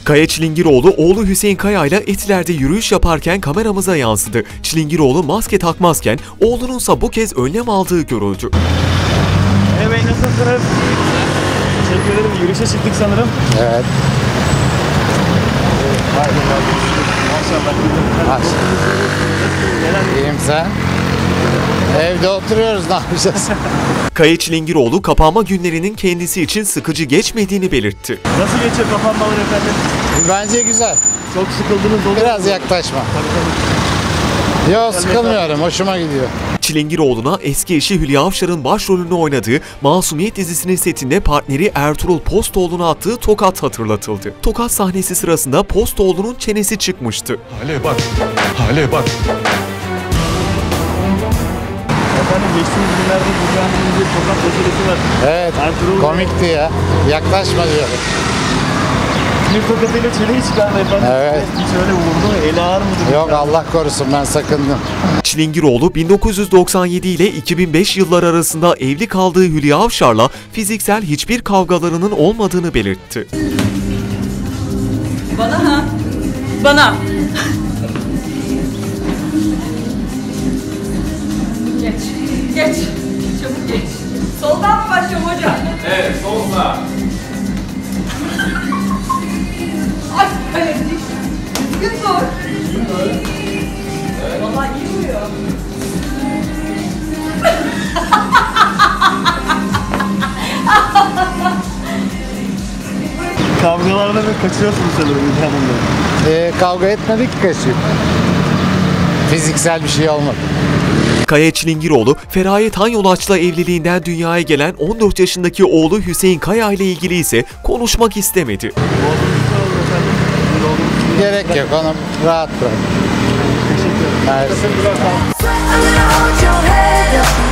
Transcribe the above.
Kaya Çilingiroğlu, oğlu Hüseyin Kaya ile Etiler'de yürüyüş yaparken kameramıza yansıdı. Çilingiroğlu maske takmazken oğlununsa bu kez önlem aldığı görüldü. Evet, nasılsınız? Teşekkür ederim. Yürüyüşe çıktık sanırım. Evet. Maşallah. İyiyim sen? Evde oturuyoruz, ne yapacağız? Kaya Çilingiroğlu kapanma günlerinin kendisi için sıkıcı geçmediğini belirtti. Nasıl geçiyor kapanmalar efendim? Bence güzel. Çok sıkıldınız oluyor. Biraz yaklaşma. Yok, sıkılmıyorum, hoşuma gidiyor. Çilingiroğlu'na eski eşi Hülya Avşar'ın başrolünü oynadığı Masumiyet dizisinin setinde partneri Ertuğrul Postoğlu'na attığı tokat hatırlatıldı. Tokat sahnesi sırasında Postoğlu'nun çenesi çıkmıştı. Hale bak, hale bak. Efendim geçtiğimiz günlerde Burhan'ın bir tokat meselesi var. Evet, Ertuğrul komikti ya. Yaklaşma diyor. bir tokatıyla çeneyi çıkardı efendim. Evet. Hiç öyle vurdu mu? Eli ağır mıdır? Yok, Allah korusun, ben sakındım. Çilingiroğlu 1997 ile 2005 yılları arasında evli kaldığı Hülya Avşar'la fiziksel hiçbir kavgalarının olmadığını belirtti. Bana ha? Bana. Geç. Geç. Çabuk geç. Soldan mı başlıyorum hocam? Evet, solda. Ay öyle değil. Düzgün dur. Vallahi iyi vuruyor. Kavgalarda bir kaçıyorsunuz sanırım Burhan'ın. Kavga etmedik ki kaçıyor. Fiziksel bir şey olmadı. Kaya Çilingiroğlu, Feraye Tanyolaç'la evliliğinden dünyaya gelen 14 yaşındaki oğlu Hüseyin Kaya ile ilgili ise konuşmak istemedi. Gerek yok, onu rahat bırak. Teşekkür ederim. Mersi. I'm gonna hold your head up.